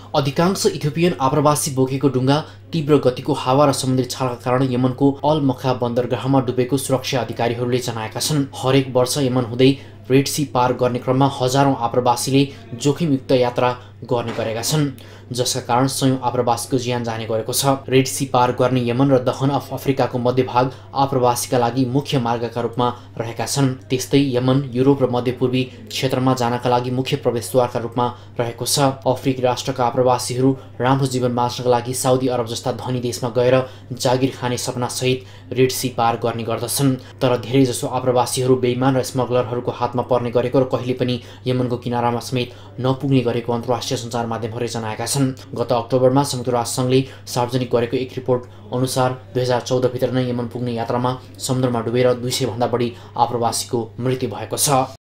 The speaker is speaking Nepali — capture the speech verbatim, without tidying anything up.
अधिकांश इथियोपियन आप्रवासी बोकेको डुङ्गा तीव्र गतिको हावा र समुद्री छालका कारण यमनको अल मखा बन्दरगाहमा डुबेको सुरक्षा अधिकारीहरूले जनाएका छन्। हरेक वर्ष यमन हुँदै रेड सी पार गर्ने क्रममा हजारौं आप्रवासीले जोखिमयुक्त यात्रा गर्ने गरेका छन्, जसका कारण सयौं आप्रवासीको ज्यान जाने गरेको छ। रेड सी पार गर्ने यमन र दक्षिण अफ अफ्रिकाको मध्यभाग आप्रवासीका लागि मुख्य मार्गका रूपमा रहेका छन्। त्यस्तै यमन युरोप र मध्यपूर्वी क्षेत्रमा जानका लागि मुख्य प्रवेशद्वारका रूपमा रहेको छ। अफ्रिकी राष्ट्रका आप्रवासीहरू राम्रो जीवन बाँच्नका लागि साउदी अरब जस्ता धनी देशमा गएर जागिर खाने सपना सहित रेड सी पार गर्ने गर्दछन्। तर धेरैजसो आप्रवासीहरू बेइमान र स्मगलरहरूको हातमा पर्ने गरेको र कहिले पनि यमनको किनारामा समेत नपुग्ने गरेको अन्तर्राष्ट्रिय सञ्चार माध्यमहरूले जनाएका छन्। गत अक्टोबरमा संयुक्त राष्ट्रसङ्घले सार्वजनिक गरेको एक रिपोर्ट अनुसार दुई हजार चौध भित्र नै यमन पुग्ने यात्रामा समुद्रमा डुबेर दुई सय भन्दा बढी आप्रवासीको मृत्यु भएको छ।